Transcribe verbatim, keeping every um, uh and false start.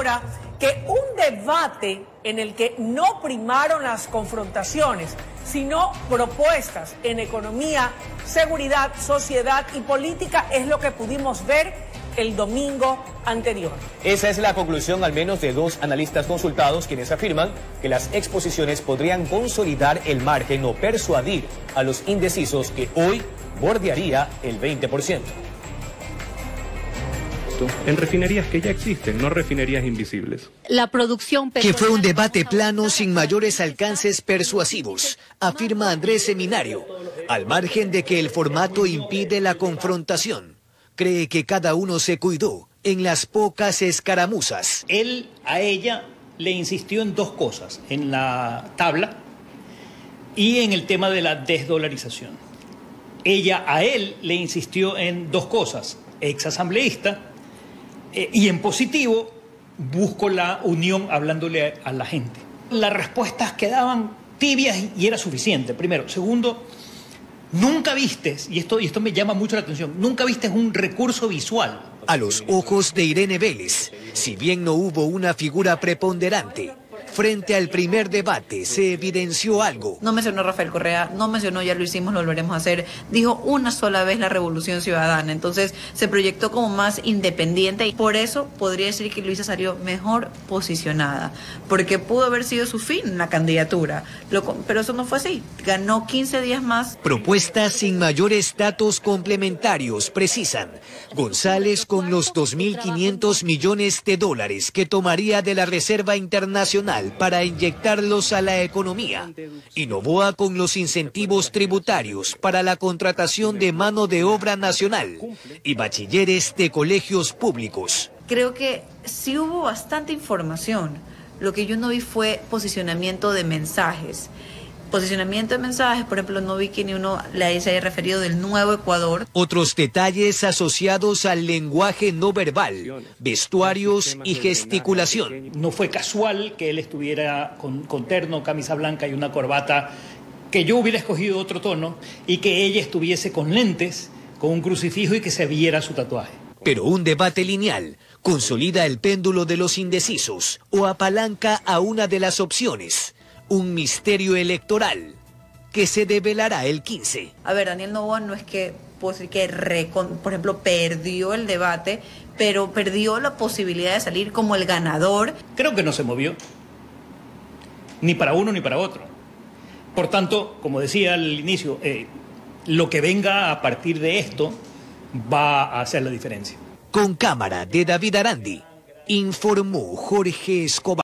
ahora que un debate en el que no primaron las confrontaciones, sino propuestas en economía, seguridad, sociedad y política es lo que pudimos ver el domingo anterior. Esa es la conclusión al menos de dos analistas consultados, quienes afirman que las exposiciones podrían consolidar el margen o persuadir a los indecisos, que hoy bordearía el veinte por ciento. En refinerías que ya existen, no refinerías invisibles. La producción que fue un debate plano sin mayores alcances persuasivos, afirma Andrés Seminario, al margen de que el formato impide la confrontación. Cree que cada uno se cuidó en las pocas escaramuzas. Él a ella le insistió en dos cosas, en la tabla y en el tema de la desdolarización. Ella a él le insistió en dos cosas, exasambleísta, eh, y en positivo busco la unión hablándole a, a la gente. Las respuestas quedaban tibias y era suficiente, primero. Segundo, nunca vistes, y esto, y esto me llama mucho la atención, nunca vistes un recurso visual. A los ojos de Irene Vélez, si bien no hubo una figura preponderante, frente al primer debate se evidenció algo. No mencionó a Rafael Correa, no mencionó, ya lo hicimos, lo volveremos a hacer. Dijo una sola vez la Revolución Ciudadana, entonces se proyectó como más independiente y por eso podría decir que Luisa salió mejor posicionada, porque pudo haber sido su fin la candidatura, lo, pero eso no fue así, ganó quince días más. Propuestas sin mayores datos complementarios precisan. González con los dos mil quinientos millones de dólares que tomaría de la Reserva Internacional para inyectarlos a la economía, y Noboa con los incentivos tributarios para la contratación de mano de obra nacional y bachilleres de colegios públicos. Creo que sí hubo bastante información, lo que yo no vi fue posicionamiento de mensajes. Posicionamiento de mensajes, por ejemplo, no vi que ni uno le haya referido del nuevo Ecuador. Otros detalles asociados al lenguaje no verbal, vestuarios y gesticulación. No fue casual que él estuviera con, con terno, camisa blanca y una corbata, que yo hubiera escogido otro tono, y que ella estuviese con lentes, con un crucifijo y que se viera su tatuaje. Pero un debate lineal consolida el péndulo de los indecisos o apalanca a una de las opciones. Un misterio electoral que se develará el quince. A ver, Daniel Noboa no es que, puedo decir que, recon, por ejemplo, perdió el debate, pero perdió la posibilidad de salir como el ganador. Creo que no se movió, ni para uno ni para otro. Por tanto, como decía al inicio, eh, lo que venga a partir de esto va a hacer la diferencia. Con cámara de David Arandi, informó Jorge Escobar.